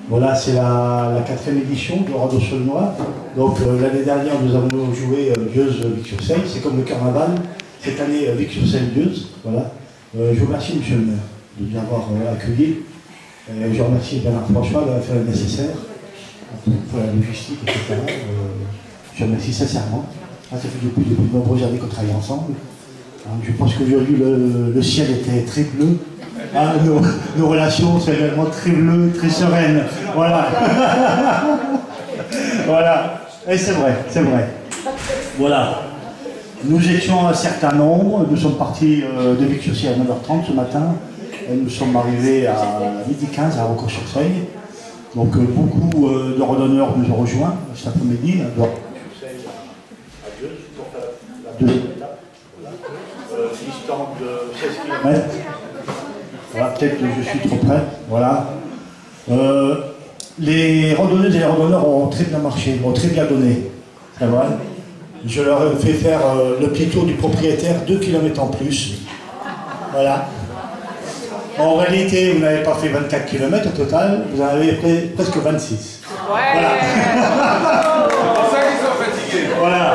Voilà, c'est la 4e édition de Radeau Saulnois. Donc l'année dernière, nous avons joué Dieuze Vic-sur-Seille. C'est comme le carnaval. Cette année, Vic-sur-Seille Dieuze. Voilà. Je vous remercie, monsieur le maire, de nous avoir accueillis. Je remercie Bernard François d'avoir fait le nécessaire pour la logistique, etc. Je remercie sincèrement. Ça fait depuis de nombreuses années qu'on travaille ensemble. Je pense qu'aujourd'hui, le ciel était très bleu. Nos relations sont également très bleues, très sereines. Voilà. Voilà. Et c'est vrai, c'est vrai. Voilà. Nous étions un certain nombre. Nous sommes partis de Vic-sur-Seille à 9h30 ce matin. Et nous sommes arrivés à 12h15 à Raucourt-sur-Seille. Donc beaucoup de randonneurs nous ont rejoints cet après-midi. Distance de 16 km. Voilà, peut-être que je suis trop près. Voilà. Les randonneuses et les randonneurs ont très bien marché, ont très bien donné. C'est vrai. Je leur ai fait faire le petit tour du propriétaire, 2 km en plus. Voilà. En réalité, vous n'avez pas fait 24 km au total, vous en avez fait presque 26. Ouais. Voilà. C'est pour ça qu'ils sont fatigués. Voilà.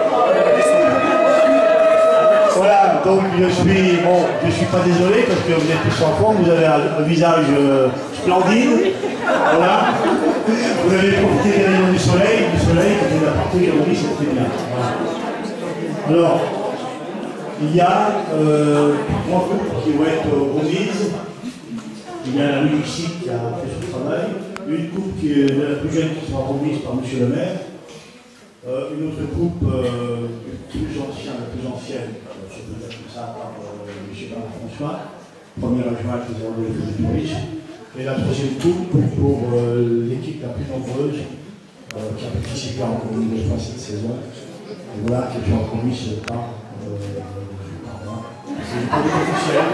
Voilà, donc je suis pas désolé parce que vous êtes tous en forme, vous avez un visage splendide. Voilà. Vous avez profité des rayons du soleil qui est la partie aujourd'hui, c'est très bien. Voilà. Alors, il y a 3 couples qui vont être remises. Il y a la musique qui a fait son travail, une coupe qui est la plus jeune qui sera remise par monsieur le maire. Une autre coupe plus ancienne, je peux dire comme ça, par M. François, premier adjoint qui est de tourisme. Et la 3e coupe pour l'équipe la plus nombreuse qui a participé en communauté cette saison. Et voilà, qui est remise par c'est pas des officiels.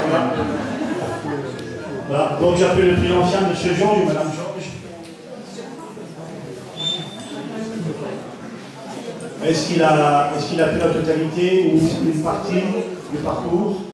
Voilà. Donc j'appelle le plus ancien, M. Georges ou Mme Georges. Est-ce qu'il a fait la totalité ou une partie du parcours?